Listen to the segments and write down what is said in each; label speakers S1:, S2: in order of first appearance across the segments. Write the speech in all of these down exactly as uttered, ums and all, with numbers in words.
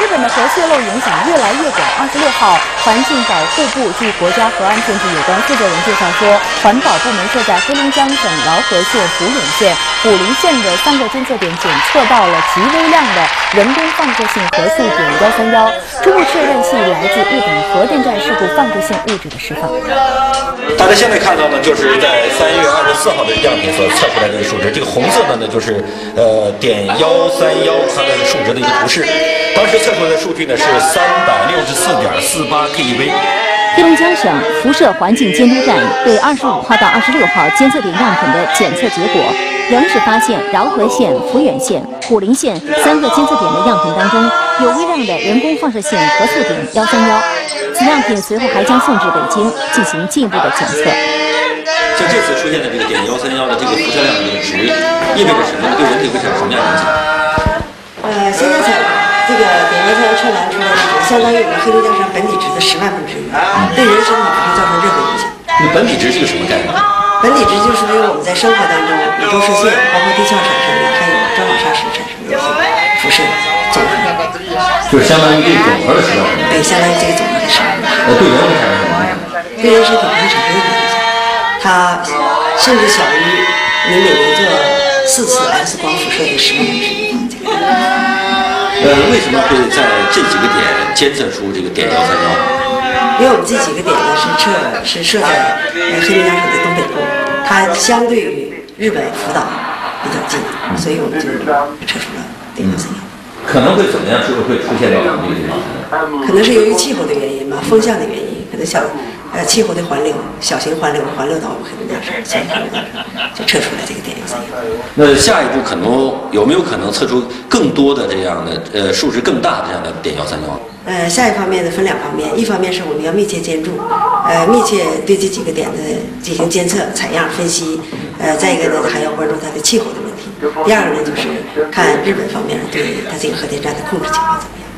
S1: 日本的核泄漏影响越来越广。二十六号，环境保护部暨国家核安全局有关负责人介绍说，环保部门设在黑龙江省饶河县、抚远县、虎林县的三个监测点检测到了极微量的人工放射性核素点幺三幺，初步确认系来自日本核电站事故放射性物质的释放。
S2: 大家现在看到呢，就是在三月二十四号的样品所测出来的这个数值，这个红色的呢就是呃碘幺三幺它的数值的一个图示。当时测出来的数据呢是三百六十四点四八 K E V。
S3: 黑龙江省辐射环境监督站对二十五号到二十六号监测点样品的检测结果，仍是发现饶河县、抚远县、虎林县三个监测点的样品当中有微量的人工放射性核素点幺三幺。此样品随后还将送至北京进行进一步的检测。
S2: 像这次出现的这个碘幺三幺的这个辐射量的这个值，意味着什么？对人体会产生什么样的影响？
S4: 呃，现在采这个碘幺三幺测量出来的值，相当于我们黑龙江省本体值的十万分之一，对人身体不会造成任何影响。
S2: 那本体值是个什么概念？
S4: 本体值就是因为我们在生活当中宇宙射线，包括地壳产生的，还有砖瓦砂石产生的一些辐射总和，
S2: 就是相当于这个总和的十万分之一。
S4: 对，相当于这个总和的十万分之一。
S2: 呃，对人会产生什么影响？
S4: 对人身体不会产生任何影响，它甚至小于你每年做四次 X 光辐射的十万分之一这个量。
S2: 呃，为什么会在这几个点监测出这个碘幺三幺？
S4: 因为我们这几个点呢是测是设在呃黑龙江省的东北部，它相对于日本福岛比较近，所以我们就测出了碘幺三幺。
S2: 可能会怎么样？是不是会出现到咱们这个地方？
S4: 可能是由于气候的原因吧，风向的原因，可能小呃气候的环流，小型环流环流到我们黑龙江省，所以黑龙江省就测出来这个碘幺三幺。
S2: 那下一步可能有没有可能测出更多的这样的呃数值更大的这样的碘幺三幺？
S4: 呃，下一方面呢分两方面，一方面是我们要密切监督，呃，密切对这几个点的进行监测、采样、分析，呃，再一个呢还要关注它的气候的问题。第二个呢就是看日本方面对它这个核电站的控制情况怎么样。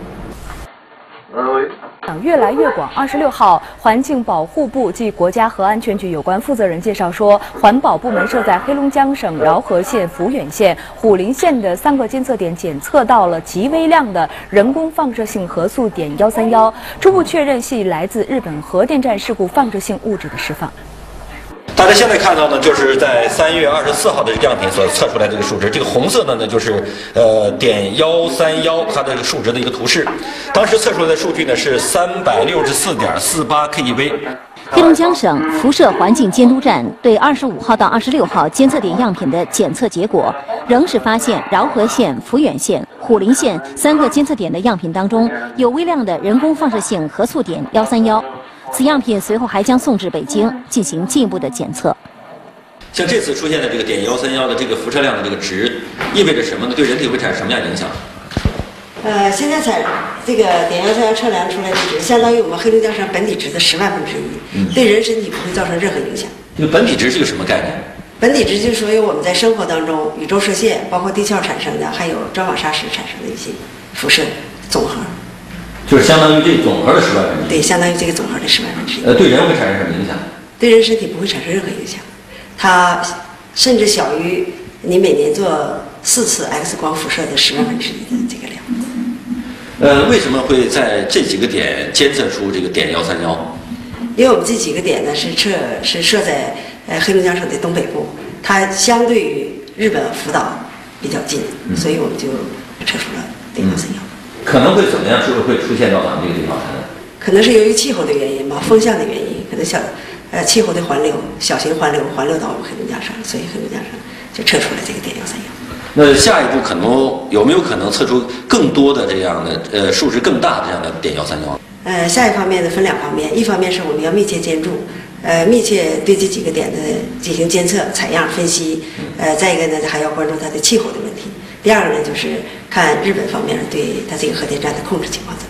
S1: 越来越广。二十六号，环境保护部暨国家核安全局有关负责人介绍说，环保部门设在黑龙江省饶河县、抚远县、虎林县的三个监测点检测到了极微量的人工放射性核素碘幺三幺，初步确认系来自日本核电站事故放射性物质的释放。
S2: 大家现在看到呢，就是在三月二十四号的样品所测出来的这个数值，这个红色的呢就是呃碘幺三幺它的这个数值的一个图示。当时测出来的数据呢是三百六十四点四八 K E V。
S3: 黑龙江省辐射环境监督站对二十五号到二十六号监测点样品的检测结果，仍是发现饶河县、抚远县、虎林县三个监测点的样品当中有微量的人工放射性核素碘幺三幺。此样品随后还将送至北京进行进一步的检测。
S2: 像这次出现的这个碘幺三幺的这个辐射量的这个值，意味着什么呢？对人体会产生什么样的影响？
S4: 呃，现在采这个碘幺三幺测量出来的值，相当于我们黑龙江省本体值的十万分之一，嗯、对人身体不会造成任何影响。
S2: 这个本体值是个什么概念？
S4: 本体值就是属于我们在生活当中宇宙射线，包括地壳产生的，还有砖瓦砂石产生的一些辐射总和。
S2: 就是相当于这总和的十万分之一。
S4: 对，相当于这个总和的十万分之一。
S2: 呃，对人会产生什么影响？
S4: 对人身体不会产生任何影响，它甚至小于你每年做四次 X 光辐射的十万分之一的这个量。
S2: 呃，为什么会在这几个点监测出这个碘幺三幺？
S4: 因为我们这几个点呢是测是设在呃黑龙江省的东北部，它相对于日本福岛比较近，嗯、所以我们就测出了碘幺三幺。
S2: 可能会怎么样？是不是会出现到咱们这个地方来呢？
S4: 可能是由于气候的原因吧，风向的原因，可能小呃气候的环流，小型环流环流到我们黑龙江省，所以黑龙江省就测出了这个碘幺三幺。
S2: 那下一步可能有没有可能测出更多的这样的呃数值更大的这样的碘幺三幺？
S4: 呃，下一方面呢分两方面，一方面是我们要密切监督，呃，密切对这几个点的进行监测、采样、分析，呃，再一个呢还要关注它的气候的问题。第二个呢就是看日本方面对它这个核电站的控制情况。